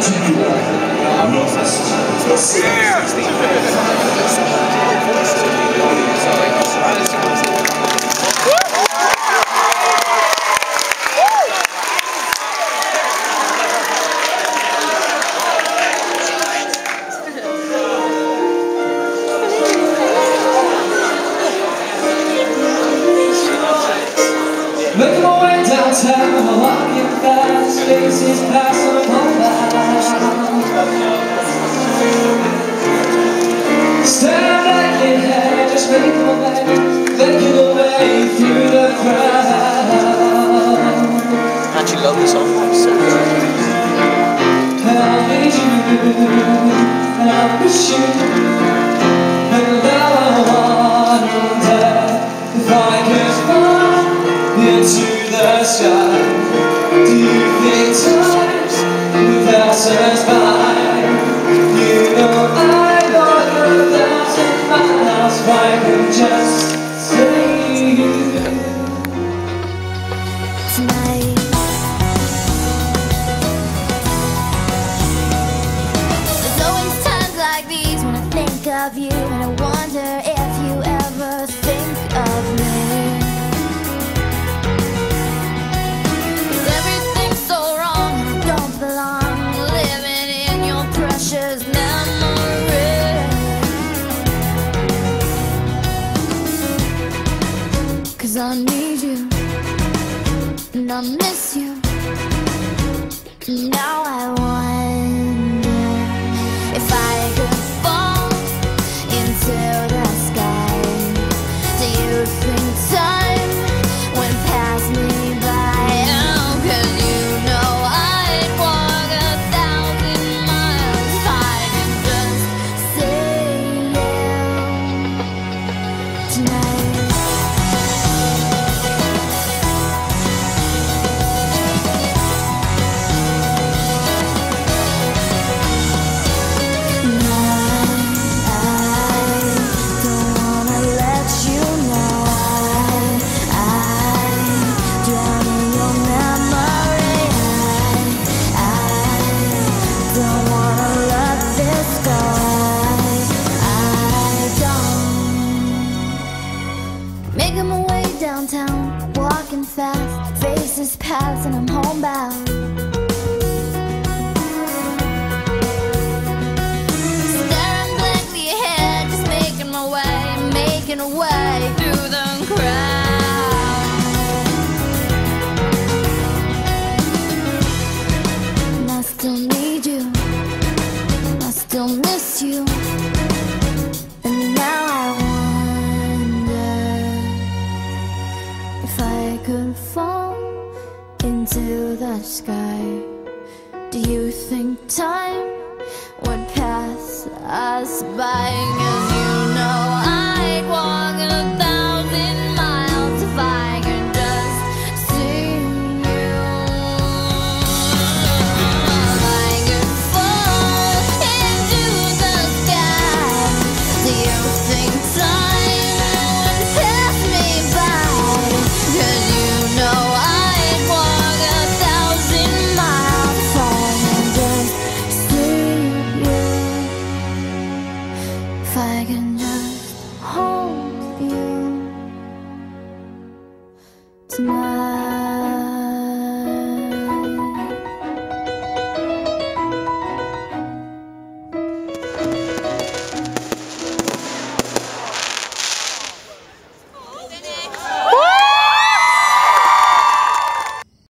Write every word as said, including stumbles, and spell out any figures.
Making my way downtown, walking fast, faces passing on by. Staring back in head, just making my way, making my way through the crowd. I actually love this song. And I'll need you, and I'll miss you, and now I wonder if I could fly into the sky. Do you think times will pass us by? You know I've got a thousand miles if I could just say tonight. There's always times like these when I think of you, and I wonder if you ever think of me. Cause I need you, and I miss you. Now I wonder if I could fall into the sky. Do you think time would pass me by? Oh, cause you know I'd walk a thousand miles if I could just say yeah tonight. Making my way downtown, walking fast, faces pass and I'm homebound. Staring blankly ahead, just making my way, making a way through the crowd. And I still need you, I still miss you, and now I if I could fall into the sky. Do you think time would pass us by?